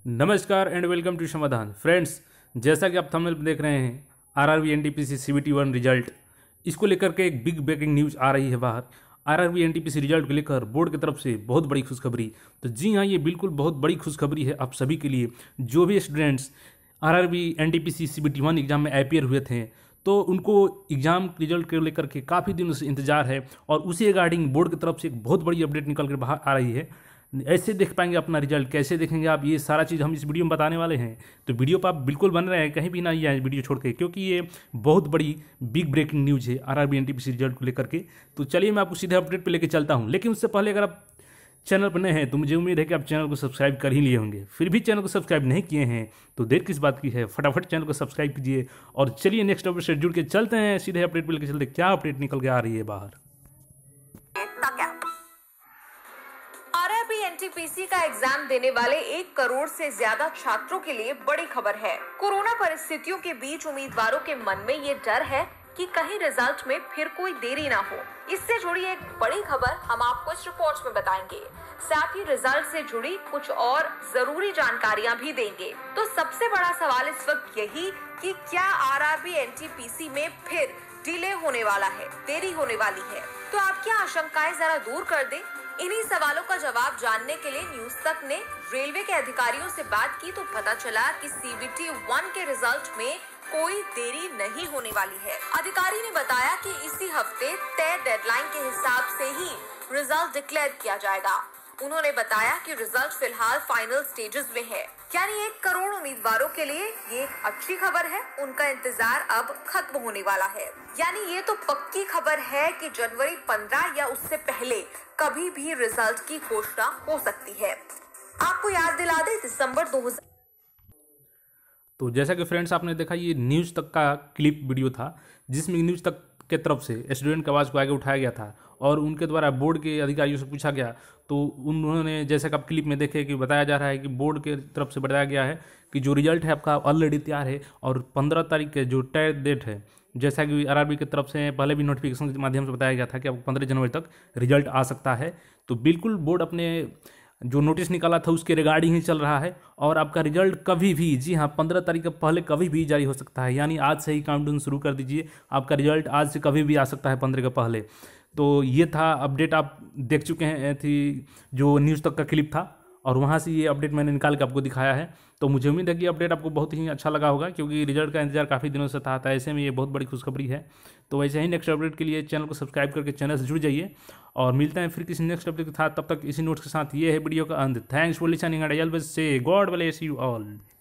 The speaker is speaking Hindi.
नमस्कार and welcome to Samadhan friends. जैसा कि आप थंबनेल पर देख रहे हैं, आरआरबी एनटीपीसी सीबीटी 1 रिजल्ट, इसको लेकर के एक बिग ब्रेकिंग न्यूज़ आ रही है बाहर। आरआरबी एनटीपीसी रिजल्ट को लेकर बोर्ड की तरफ से बहुत बड़ी खुशखबरी। तो जी हाँ, ये बिल्कुल बहुत बड़ी खुशखबरी है आप सभी के लिए। जो भी students RRB NTPC CBT 1 exam में अपियर हुए थे, तो उनको एग्जाम रिजल्ट को लेकर के काफ़ी दिनों से इंतजार है और उसी रिगार्डिंग बोर्ड की तरफ से एक बहुत बड़ी अपडेट निकल कर बाहर आ रही है। ऐसे देख पाएंगे अपना रिजल्ट, कैसे देखेंगे आप, ये सारा चीज़ हम इस वीडियो में बताने वाले हैं। तो वीडियो पर आप बिल्कुल बन रहे हैं, कहीं भी ना ये वीडियो छोड़ के, क्योंकि ये बहुत बड़ी बिग ब्रेकिंग न्यूज़ है आरआरबी एनटीपीसी रिजल्ट को लेकर के। तो चलिए मैं आपको सीधे अपडेट पे लेके चलता हूँ, लेकिन उससे पहले अगर आप चैनल पर नए हैं तो मुझे उम्मीद है कि आप चैनल को सब्सक्राइब कर ही लिए होंगे। फिर भी चैनल को सब्सक्राइब नहीं किए हैं तो देर किस बात की है, फटाफट चैनल को सब्सक्राइब कीजिए। और चलिए नेक्स्ट अपडेट से जुड़ के चलते हैं, सीधे अपडेट पे लेके चलते क्या अपडेट निकल के आ रही है बाहर। आरआरबी एनटीपीसी का एग्जाम देने वाले 1 करोड़ से ज्यादा छात्रों के लिए बड़ी खबर है। कोरोना परिस्थितियों के बीच उम्मीदवारों के मन में ये डर है कि कहीं रिजल्ट में फिर कोई देरी ना हो। इससे जुड़ी एक बड़ी खबर हम आपको इस रिपोर्ट में बताएंगे, साथ ही रिजल्ट से जुड़ी कुछ और जरूरी जानकारियां भी देंगे। तो सबसे बड़ा सवाल इस वक्त यही कि क्या आरआरबी एनटीपीसी में फिर डिले होने वाला है, देरी होने वाली है। तो आपकी आशंकाएं जरा दूर कर दें। इन्हीं सवालों का जवाब जानने के लिए न्यूज तक ने रेलवे के अधिकारियों से बात की तो पता चला कि सीबीटी 1 के रिजल्ट में कोई देरी नहीं होने वाली है। अधिकारी ने बताया कि इसी हफ्ते तय डेडलाइन के हिसाब से ही रिजल्ट डिक्लेयर किया जाएगा। उन्होंने बताया कि रिजल्ट फिलहाल फाइनल स्टेजेस में है, यानी 1 करोड़ उम्मीदवारों के लिए ये एक अच्छी खबर है। उनका इंतजार अब खत्म होने वाला है, यानी ये तो पक्की खबर है कि जनवरी 15 या उससे पहले कभी भी रिजल्ट की घोषणा हो सकती है। आपको याद दिला दें, दिसंबर 2000। तो जैसा कि फ्रेंड्स आपने देखा, ये न्यूज़ तक का क्लिप वीडियो था जिसमें न्यूज़ तक के तरफ से स्टूडेंट की आवाज़ को आगे उठाया गया था और उनके द्वारा बोर्ड के अधिकारियों से पूछा गया। तो उन्होंने, जैसा कि आप क्लिप में देखे, कि बताया जा रहा है कि बोर्ड के तरफ से बताया गया है कि जो रिजल्ट है आपका ऑलरेडी तैयार है और 15 तारीख के जो तय डेट है, जैसा कि आरआरबी की तरफ से पहले भी नोटिफिकेशन के माध्यम से बताया गया था कि आपको 15 जनवरी तक रिजल्ट आ सकता है। तो बिल्कुल बोर्ड अपने जो नोटिस निकाला था उसके रिगार्डिंग ही चल रहा है और आपका रिजल्ट कभी भी, जी हाँ, 15 तारीख के पहले कभी भी जारी हो सकता है। यानी आज से ही काउंटडाउन शुरू कर दीजिए, आपका रिजल्ट आज से कभी भी आ सकता है 15 के पहले। तो ये था अपडेट, आप देख चुके हैं थी जो न्यूज़ तक का क्लिप था और वहाँ से ये अपडेट मैंने निकाल के आपको दिखाया है। तो मुझे उम्मीद है कि अपडेट आपको बहुत ही अच्छा लगा होगा, क्योंकि रिजल्ट का इंतजार काफ़ी दिनों से था। ऐसे में ये बहुत बड़ी खुशखबरी है। तो वैसे ही नेक्स्ट अपडेट के लिए चैनल को सब्सक्राइब करके चैनल से जुड़ जाइए और मिलते हैं फिर किसी नेक्स्ट अपडेट के साथ। तब तक इसी नोट्स के साथ ये है वीडियो का अंत। Thanks for listening and I always say God bless you all.